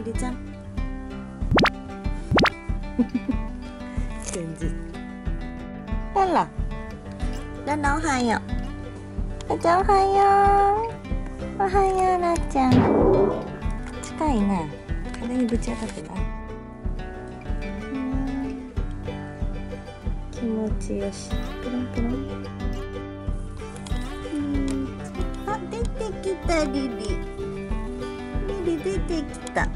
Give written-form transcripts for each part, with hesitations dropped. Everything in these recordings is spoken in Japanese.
りちゃん信じララララおはようラちゃんおはようおはようラちゃん近いな壁にぶち当たってた気持ちよしピロンピロンあ出てきたリリリリ出てきた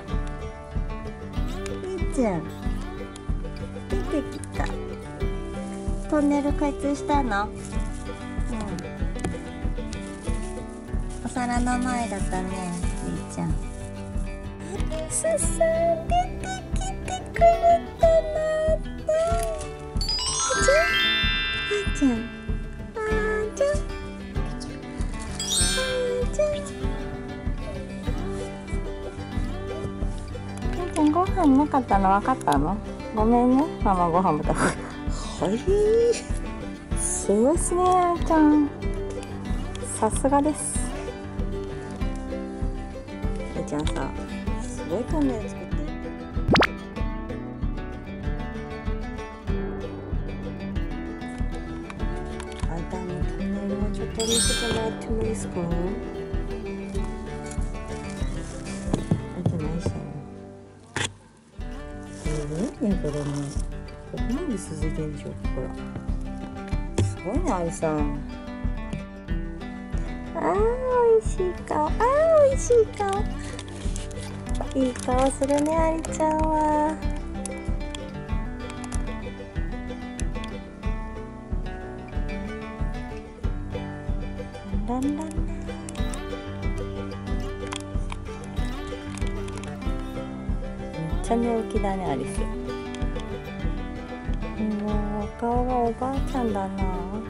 リちゃん出てきたトンネル開通したのお皿の前だったねりちゃんアリスさん出てきてくれたなあちゃんあーちゃんあーちゃんあーちゃんご飯なかったの分かったのごめんねママご飯も食べはいすごいっすねあーちゃんさすがですあーちゃんさすごいトンネル作ってあーちゃんのトンネルもちょっと見せてもらってもいいですかねこれねここまで続いてるんでしょほらすごいねアリさんおいしい顔おいしい顔いい顔するねアリちゃんはランランランめっちゃ寝起きだねアリスもう顔がおばあちゃんだな。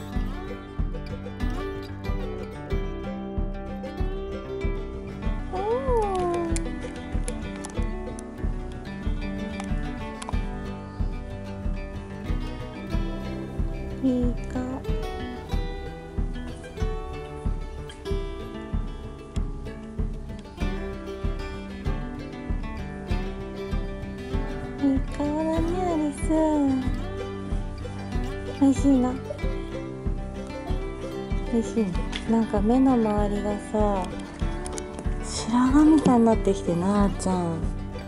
いい顔。いい顔だねアリス。おいしいな。おいしい。なんか目の周りがさ、白髪みたいになってきてなあちゃん。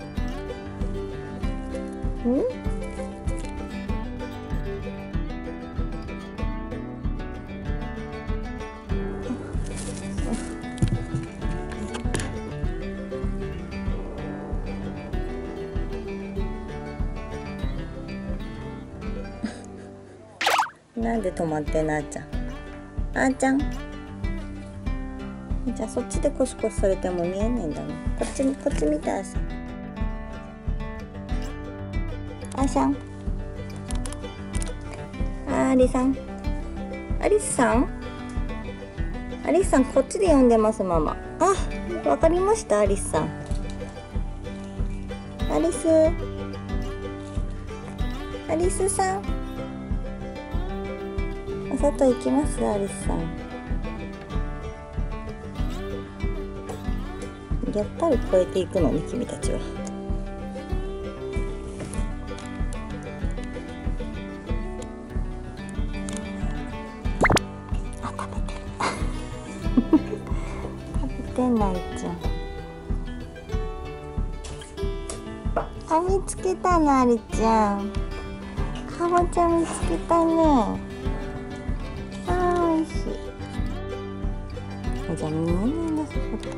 なんで止まってんのあーちゃん。あーちゃん。じゃあそっちでコシコシされても見えねえんだね。こっち見てあーさん。あーさん。ありさん。アリスさん。アリスさんこっちで呼んでますママ。あ、わかりましたアリスさん。アリス。アリスさん。お外行きますアリスさん。やっぱり越えていくのね君たちは。あ、食べてる食べてんなあいちゃん。あ、見つけたなありちゃん。かぼちゃ見つけたね。おいしい。じゃあ見えないんだそこと。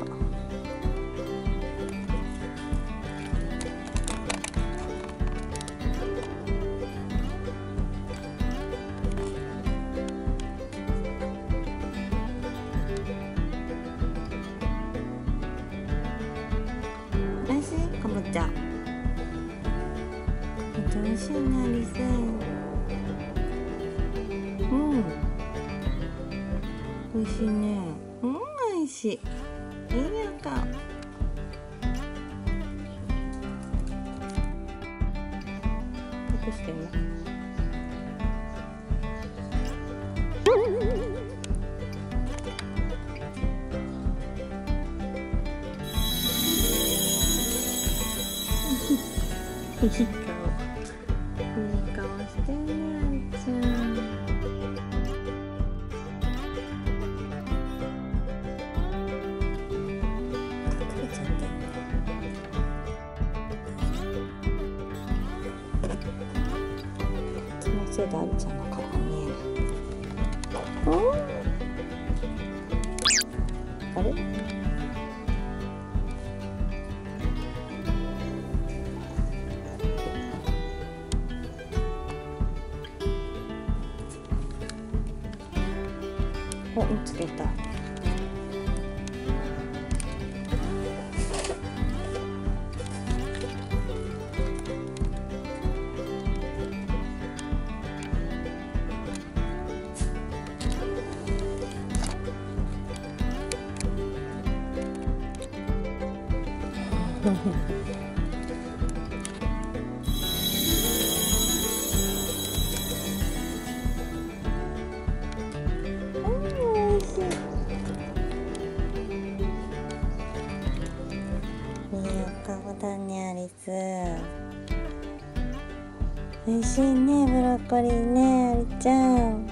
おいしいかぼちゃ。おいしいなりせん。おいしいね。おいしい。いいやんか。隠してね。 いい顔してんね、ありちゃん。隠れちゃってんね。気のせいでありちゃんの顔が見えない。あれ？お、見つけた。顔だね、アリス。美味しいね、ブロッコリーね、アリちゃん。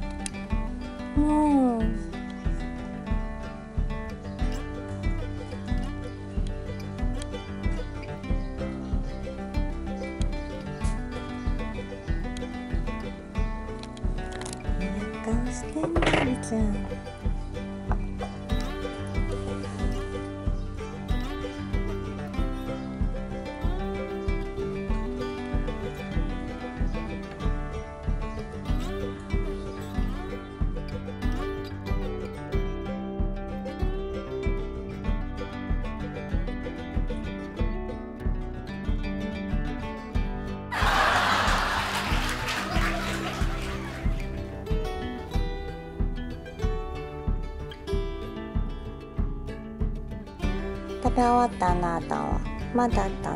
いい顔してんね、アリちゃん。食べ終わったの、あなたは。まだあったの？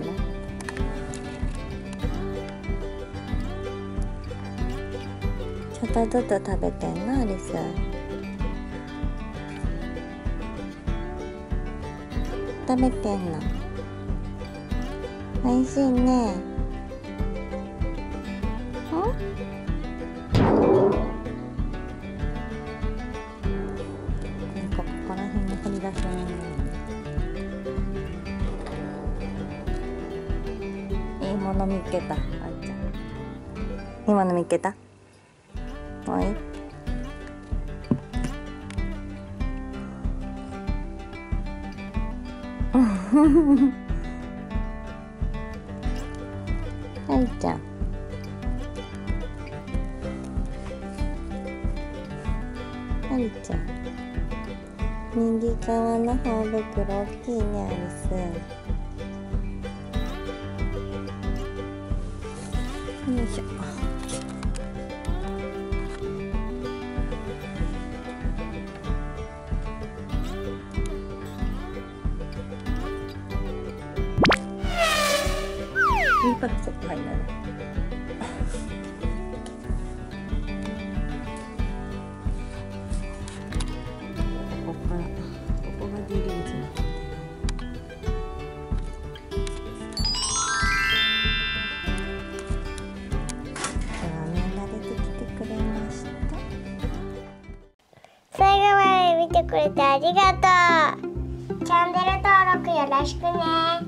ちょっとずつ食べてんの、アリス。食べてんの。おいしいね。ここら辺に掘り出せない。いいもの見っけた、あんちゃん。いいもの見っけた。おい。あいちゃん。ありちゃん。右側の頬袋大きいね、アリス。よいしょ。いいパックそこ入んないね。ここがリリーズの。 最後まで見てくれてありがとう。チャンネル登録よろしくね。